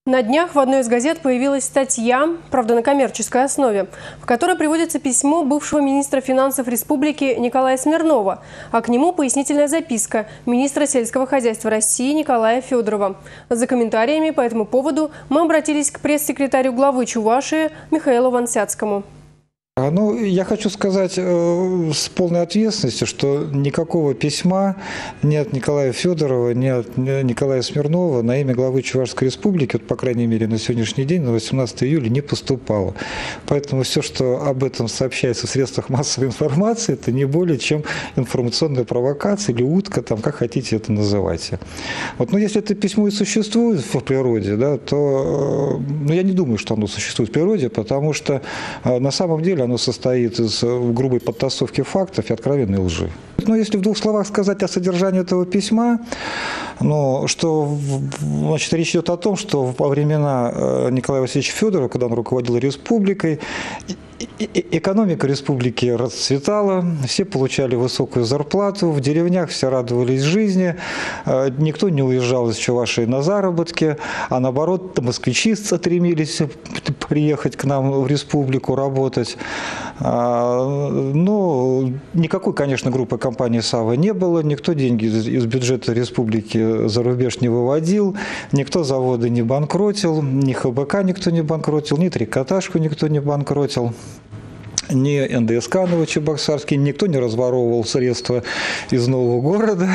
На днях в одной из газет появилась статья, правда на коммерческой основе, в которой приводится письмо бывшего министра финансов республики Николая Смирнова, а к нему пояснительная записка министра сельского хозяйства России Николая Федорова. За комментариями по этому поводу мы обратились к пресс-секретарю главы Чувашии Михаилу Вансяцкому. Ну, я хочу сказать с полной ответственностью, что никакого письма ни от Николая Федорова, ни от Николая Смирнова на имя главы Чувашской республики, вот, по крайней мере, на сегодняшний день, на 18 июля, не поступало. Поэтому все, что об этом сообщается в средствах массовой информации, это не более чем информационная провокация или утка, там, как хотите это называйте. Вот, но если это письмо и существует в природе, да, то я не думаю, что оно существует в природе, потому что на самом деле оно состоит из грубой подтасовки фактов и откровенной лжи. Но если в двух словах сказать о содержании этого письма, что значит, речь идет о том, что во времена Николая Васильевича Федорова, когда он руководил республикой, экономика республики расцветала, все получали высокую зарплату, в деревнях все радовались жизни, никто не уезжал из Чувашии на заработки, а наоборот, москвичи стремились приехать к нам в республику работать. Но никакой, конечно, группы компании «Сава» не было, никто деньги из бюджета республики за рубеж не выводил, никто заводы не банкротил, ни ХБК никто не банкротил, ни Трикотажку никто не банкротил. Ни НДСК Новочебоксарский, никто не разворовывал средства из нового города.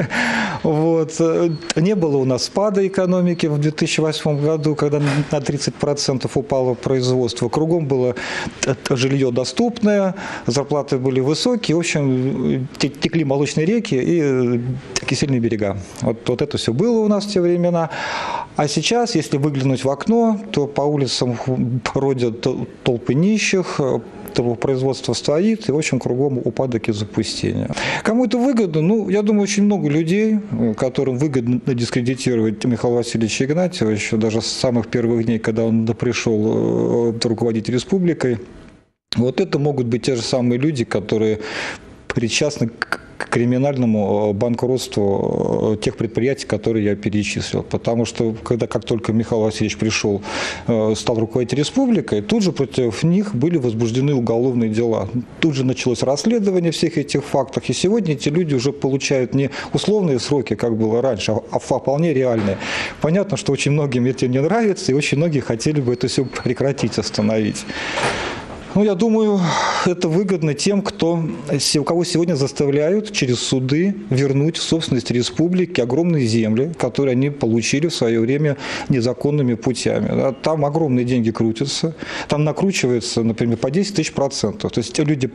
Вот. Не было у нас спада экономики в 2008 году, когда на 30% упало производство. Кругом было жилье доступное, зарплаты были высокие, в общем, текли молочные реки и кисельные берега. Вот это все было у нас в те времена. А сейчас, если выглянуть в окно, то по улицам бродят толпы нищих, производство стоит, и, в общем, кругом упадок и запустение. Кому это выгодно? Ну, я думаю, очень много людей, которым выгодно дискредитировать Михаила Васильевича Игнатьева, даже с самых первых дней, когда он пришел руководить республикой. Вот это могут быть те же самые люди, которые причастны к криминальному банкротству тех предприятий, которые я перечислил. Потому что, как только Михаил Васильевич пришел, стал руководить республикой, тут же против них были возбуждены уголовные дела. Тут же началось расследование всех этих фактов. И сегодня эти люди уже получают не условные сроки, как было раньше, а вполне реальные. Понятно, что очень многим это не нравится, и очень многие хотели бы это все прекратить, остановить. Ну, я думаю, это выгодно тем, у кого сегодня заставляют через суды вернуть в собственность республики огромные земли, которые они получили в свое время незаконными путями. Там огромные деньги крутятся, там накручивается, например, по 10 тысяч %. То есть те люди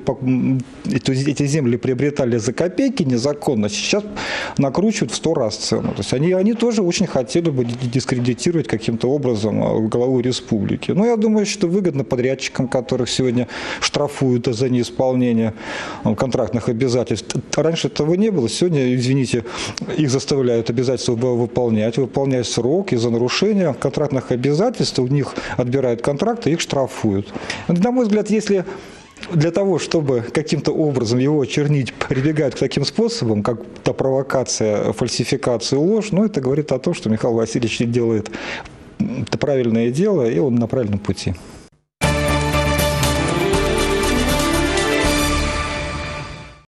эти земли приобретали за копейки незаконно, сейчас накручивают в 100 раз цену. То есть они тоже очень хотели бы дискредитировать каким-то образом главу республики. Но я думаю, что выгодно подрядчикам, которых сегодня штрафуют за неисполнение контрактных обязательств. Раньше этого не было. Сегодня, извините, их заставляют обязательства выполнять срок, и за нарушение контрактных обязательств у них отбирают контракты, их штрафуют. На мой взгляд, если для того, чтобы каким-то образом его очернить, прибегают к таким способам, как провокация, фальсификация, ложь, это говорит о том, что Михаил Васильевич делает правильное дело, и он на правильном пути.